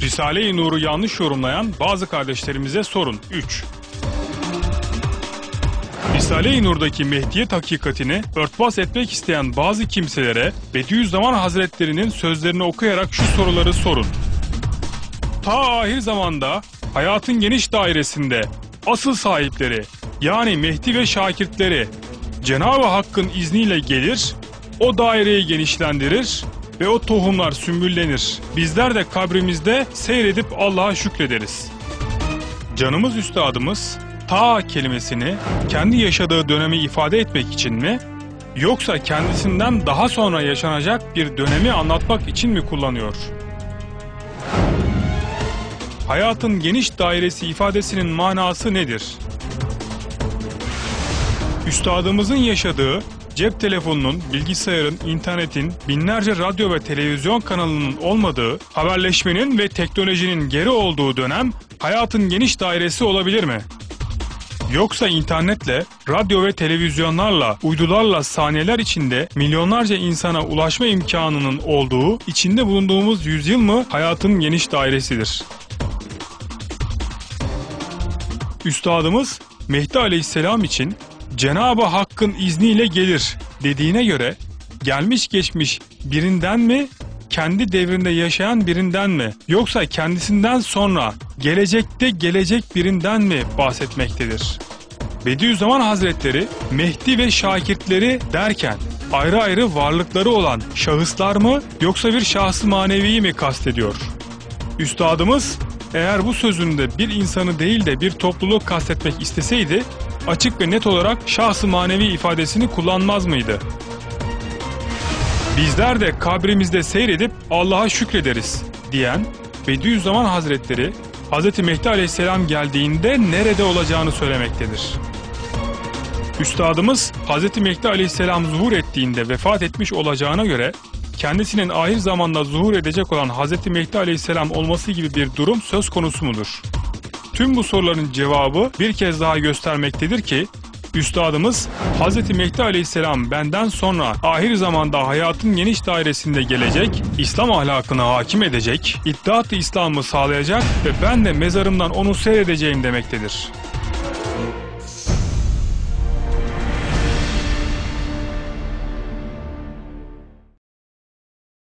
Risale-i Nur'u yanlış yorumlayan bazı kardeşlerimize sorun. 3. Risale-i Nur'daki Mehdiyet hakikatini örtbas etmek isteyen bazı kimselere Bediüzzaman Hazretleri'nin sözlerini okuyarak şu soruları sorun. Ta ahir zamanda hayatın geniş dairesinde asıl sahipleri yani Mehdi ve şakirtleri Cenab-ı Hakk'ın izniyle gelir, o daireyi genişlendirir ve o tohumlar sümbüllenir. Bizler de kabrimizde seyredip Allah'a şükrederiz. Canımız üstadımız ta kelimesini kendi yaşadığı dönemi ifade etmek için mi, yoksa kendisinden daha sonra yaşanacak bir dönemi anlatmak için mi kullanıyor? Hayatın geniş dairesi ifadesinin manası nedir? Üstadımızın yaşadığı, cep telefonunun, bilgisayarın, internetin, binlerce radyo ve televizyon kanalının olmadığı, haberleşmenin ve teknolojinin geri olduğu dönem hayatın geniş dairesi olabilir mi? Yoksa internetle, radyo ve televizyonlarla, uydularla saniyeler içinde milyonlarca insana ulaşma imkanının olduğu, içinde bulunduğumuz yüzyıl mı hayatın geniş dairesidir? Üstadımız Mehdi Aleyhisselam için Cenab-ı Hakk'ın izniyle gelir dediğine göre gelmiş geçmiş birinden mi, kendi devrinde yaşayan birinden mi, yoksa kendisinden sonra gelecekte gelecek birinden mi bahsetmektedir? Bediüzzaman Hazretleri Mehdi ve şakirtleri derken ayrı ayrı varlıkları olan şahıslar mı yoksa bir şahs-ı maneviyi mi kastediyor? Üstadımız eğer bu sözünde bir insanı değil de bir topluluğu kastetmek isteseydi açık ve net olarak şahs-ı manevi ifadesini kullanmaz mıydı? Bizler de kabrimizde seyredip Allah'a şükrederiz diyen Bediüzzaman Hazretleri Hz. Mehdi Aleyhisselam geldiğinde nerede olacağını söylemektedir. Üstadımız Hz. Mehdi Aleyhisselam zuhur ettiğinde vefat etmiş olacağına göre kendisinin ahir zamanda zuhur edecek olan Hz. Mehdi Aleyhisselam olması gibi bir durum söz konusu mudur? Tüm bu soruların cevabı bir kez daha göstermektedir ki Üstadımız Hz. Mehdi Aleyhisselam benden sonra ahir zamanda hayatın geniş dairesinde gelecek, İslam ahlakına hakim edecek, İttihat-ı İslam'ı sağlayacak ve ben de mezarımdan onu seyredeceğim demektedir.